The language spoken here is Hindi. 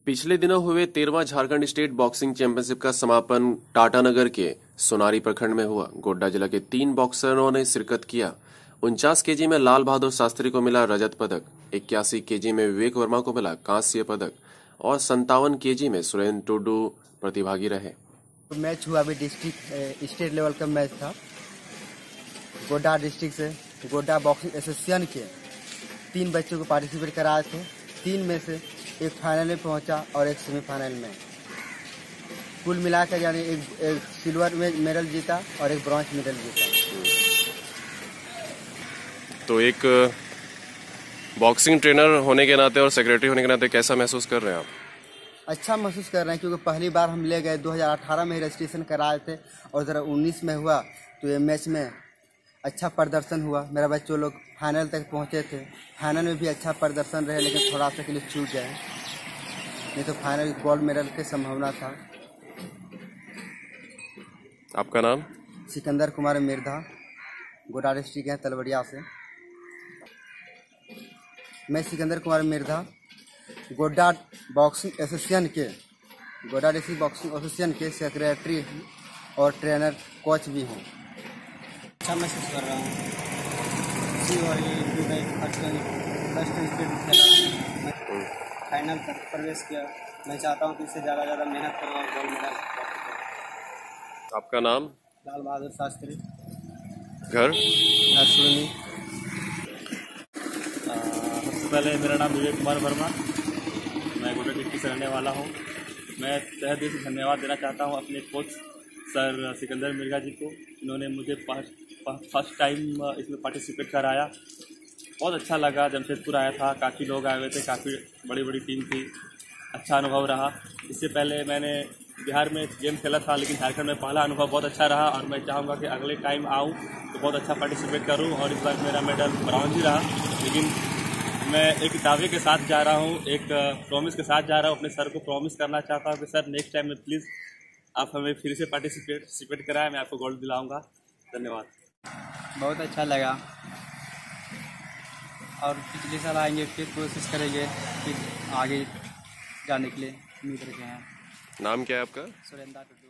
पिछले दिनों हुए 13वां झारखंड स्टेट बॉक्सिंग चैंपियनशिप का समापन टाटानगर के सोनारी प्रखंड में हुआ। गोड्डा जिला के 3 बॉक्सरों ने शिरकत किया। 49 केजी में लाल बहादुर शास्त्री को मिला रजत पदक, 81 केजी में विवेक वर्मा को मिला कांस्य पदक और 57 केजी में सुरेंद्र टुडू प्रतिभागी रहे। मैच हुआ, अभी डिस्ट्रिक्ट स्टेट लेवल का मैच था। गोड्डा डिस्ट्रिक्ट से गोड्डा बॉक्सिंग एसोसिएशन के 3 बच्चों को पार्टिसिपेट कराए थे। 3 में से एक फाइनल में पहुंचा और एक सेमीफाइनल में। कुल मिलाकर यानी एक सिल्वर मेडल जीता और एक ब्रॉन्ज मेडल जीता। तो एक बॉक्सिंग ट्रेनर होने के नाते और सेक्रेटरी होने के नाते कैसा महसूस कर रहे हैं आप? अच्छा महसूस कर रहे हैं, क्योंकि पहली बार हम ले गए 2018 में रजिस्ट्रेशन कराए थे और 2019 में हुआ। तो ये मैच में अच्छा प्रदर्शन हुआ। मेरा बच्चों लोग फाइनल तक पहुंचे थे। फाइनल में भी अच्छा प्रदर्शन रहे, लेकिन थोड़ा सा के लिए चूक गए, नहीं तो फाइनल गोल्ड मेडल की संभावना था। आपका नाम? सिकंदर कुमार मिर्धा, गोड्डा डिस्ट्रिक्ट है तलवड़िया से। मैं सिकंदर कुमार मिर्धा गोड्डा बॉक्सिंग एसोसिएशन के गोड्डा डिस्ट्रिक्ट बॉक्सिंग एसोसिएशन के सेक्रेटरी और ट्रेनर कोच भी हूँ। अच्छा महसूस कर रहा हूँ। फर्स्ट स्टेट खेला, फाइनल तक प्रवेश किया। मैं चाहता हूँ कि इससे ज़्यादा मेहनत करूँ और गोल्ड मेडल। आपका नाम? लाल बहादुर शास्त्री। घर? नरसुनी। सबसे पहले मेरा नाम विवेक कुमार वर्मा, मैं गोड्डा डिस्ट्रिक्ट से रहने वाला हूँ। मैं तहे दिल से धन्यवाद देना चाहता हूँ अपने कोच सर सिकंदर मिर्जा जी को। इन्होंने मुझे फर्स्ट टाइम इसमें पार्टिसिपेट कराया। बहुत अच्छा लगा। जमशेदपुर आया था, काफ़ी लोग आए हुए थे, काफ़ी बड़ी टीम थी। अच्छा अनुभव रहा। इससे पहले मैंने बिहार में गेम खेला था, लेकिन झारखंड में पहला अनुभव बहुत अच्छा रहा और मैं चाहूँगा कि अगले टाइम आऊँ तो बहुत अच्छा पार्टिसिपेट करूँ। और इस बार मेरा मेडल ब्रॉन्ज ही रहा, लेकिन मैं एक दावे के साथ जा रहा हूँ, एक प्रॉमिस के साथ जा रहा हूँ। अपने सर को प्रॉमिस करना चाहता हूँ कि सर नेक्स्ट टाइम में प्लीज़ आप हमें फिर से पार्टिसिपेट कराएं, मैं आपको गोल्ड दिलाऊंगा। धन्यवाद। बहुत अच्छा लगा और पिछले साल आएंगे, फिर कोशिश करेंगे फिर आगे जाने के लिए उम्मीद रखे हैं। नाम क्या है आपका? सुरेंद्र टुडू।